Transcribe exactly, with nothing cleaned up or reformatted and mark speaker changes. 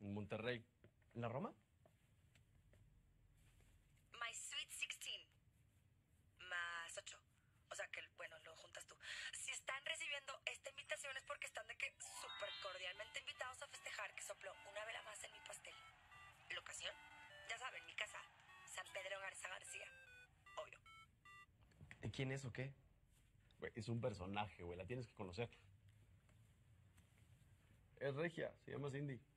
Speaker 1: En Monterrey. ¿En la Roma?
Speaker 2: My Sweet sixteen. Más ocho. O sea que, bueno, lo juntas tú. Si están recibiendo esta invitación es porque están de que súper cordialmente invitados a festejar que sopló una vela más en mi pastel. ¿Locación? Ya saben, mi casa. San Pedro Garza García. Obvio.
Speaker 1: ¿Quién es o qué? Güey, es un personaje, güey. La tienes que conocer. Es regia, se llama Cindy.